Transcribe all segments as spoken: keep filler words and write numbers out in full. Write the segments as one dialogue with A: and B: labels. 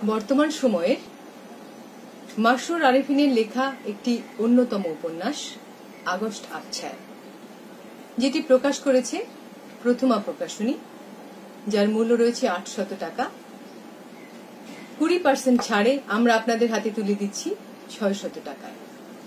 A: বর্তমান সময়ের মাসরুর আরেফিনের লেখা একটি অন্যতম উপন্যাস আগস্ট আবছায়া, যেটি প্রকাশ করেছে প্রথমা প্রকাশনী, যার মূল্য রয়েছে আটশত টাকা। কুড়ি পার্সেন্ট ছাড়ে আমরা আপনাদের হাতে তুলে দিচ্ছি ছয়শত টাকায়।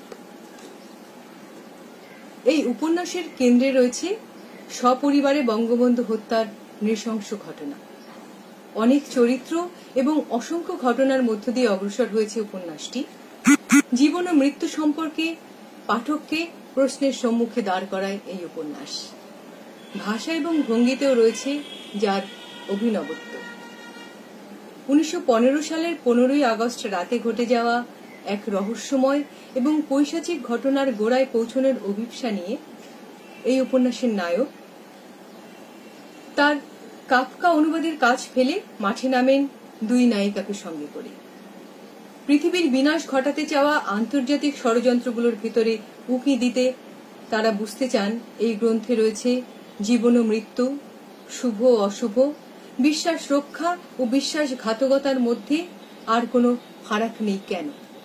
A: এই উপন্যাসের কেন্দ্রে রয়েছে সপরিবারে বঙ্গবন্ধু হত্যার নৃশংস ঘটনা। অনেক চরিত্র এবং অসংখ্য ঘটনার মধ্য দিয়ে অগ্রসর হয়েছে উপন্যাসটি। জীবন ও মৃত্যু সম্পর্কে পাঠককে প্রশ্নের সম্মুখে দাঁড় করায় এই উপন্যাস। ভাষা এবং ভঙ্গিতেও রয়েছে যার অভিনবত্ব। উনিশশো পনেরো সালের পনেরোই আগস্ট রাতে ঘটে যাওয়া এক রহস্যময় এবং পৈশাচিক ঘটনার গোড়ায় পৌঁছানোর অভিপ্সা নিয়ে এই উপন্যাসের নায়ক তার কাফকা অনুবাদের কাজ ফেলে মাঠে নামেন দুই নায়িকাকে সঙ্গে করে। পৃথিবীর বিনাশ ঘটাতে চাওয়া আন্তর্জাতিক ষড়যন্ত্রগুলোর ভিতরে উঁকি দিতে তারা বুঝতে চান এই গ্রন্থে রয়েছে জীবন ও মৃত্যু, শুভ ও অশুভ, বিশ্বাস রক্ষা ও বিশ্বাসঘাতকতার মধ্যে আর কোনো ফারাক নেই কেন।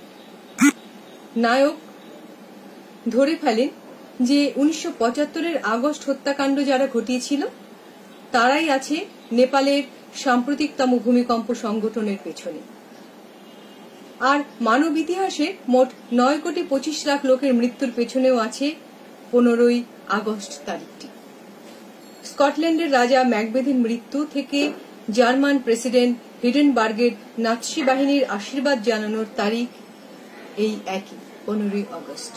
A: নায়ক ধরে ফেলেন যে উনিশশো পঁচাত্তরের আগস্ট হত্যাকাণ্ড যারা ঘটিয়েছিল তারাই আছে নেপালের সাম্প্রতিকতম ভূমিকম্প সংগঠনের পেছনে। আর মানব ইতিহাসে মোট নয় কোটি পঁচিশ লাখ লোকের মৃত্যুর পেছনেও আছে পনেরোই আগস্ট তারিখটি। স্কটল্যান্ডের রাজা ম্যাকবেথের মৃত্যু থেকে জার্মান প্রেসিডেন্ট হিডেনবার্গের নাৎসি বাহিনীর আশীর্বাদ জানানোর তারিখ এই একই পনেরোই আগস্ট।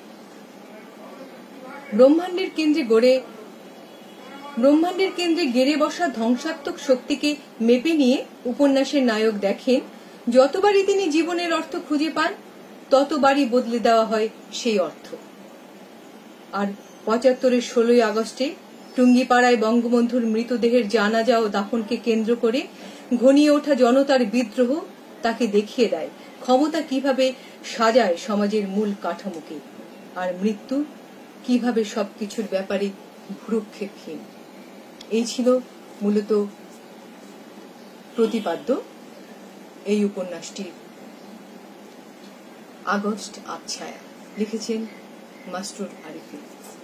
A: ব্রহ্মাণ্ডের কেন্দ্রে গড়ে ব্রহ্মাণ্ডের কেন্দ্রে গেড়ে বসা ধ্বংসাত্মক শক্তিকে মেপে নিয়ে উপন্যাসের নায়ক দেখেন যতবারই তিনি জীবনের অর্থ খুঁজে পান ততবারই বদলে দেওয়া হয় সেই অর্থ। আর পঁচাত্তরের ষোলোই আগস্টে টুঙ্গিপাড়ায় বঙ্গবন্ধুর মৃতদেহের জানাজা ও দাফনকে কেন্দ্র করে ঘনিয়ে ওঠা জনতার বিদ্রোহ তাকে দেখিয়ে দেয় ক্ষমতা কিভাবে সাজায় সমাজের মূল কাঠামোকে, আর মৃত্যু কিভাবে সবকিছুর ব্যাপারে ভ্রুক্ষেপহীন। এই ছিল মূলত প্রতিপাদ্য এই উপন্যাসটি আগস্ট আবছায়া। লিখেছেন মাসরুর আরেফিন।